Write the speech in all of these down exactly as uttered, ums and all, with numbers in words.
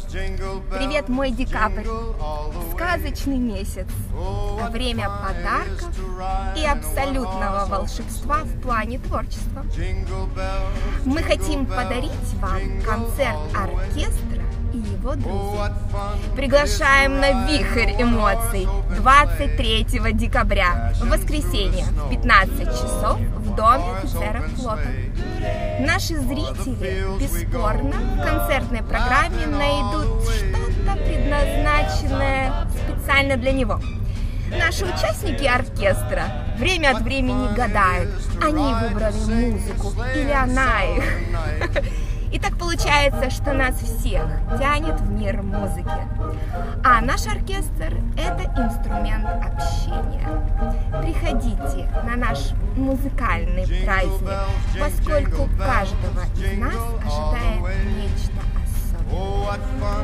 Привет, мой декабрь! Сказочный месяц, время подарков и абсолютного волшебства в плане творчества. Мы хотим подарить вам концерт оркестра и его друзей. Приглашаем на вихрь эмоций двадцать третьего декабря, в воскресенье, в пятнадцать часов в Доме офицеров флота. Наши зрители, бесспорно, в концертной программе найдут что-то предназначенное специально для него. Наши участники оркестра время от времени гадают, они выбрали музыку или она их. И так получается, что нас всех тянет в мир музыки. А наш оркестр – это инструмент общения. Приходите на наш музыкальный праздник, поскольку каждого из нас ожидает нечто особенное.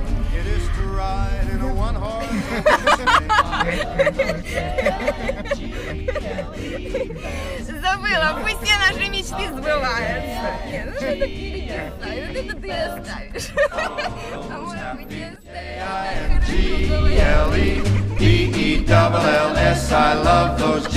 Забыла, пусть все наши мечты сбываются. Нет, ну это ты оставишь, это ты оставишь. А может быть, не оставишь.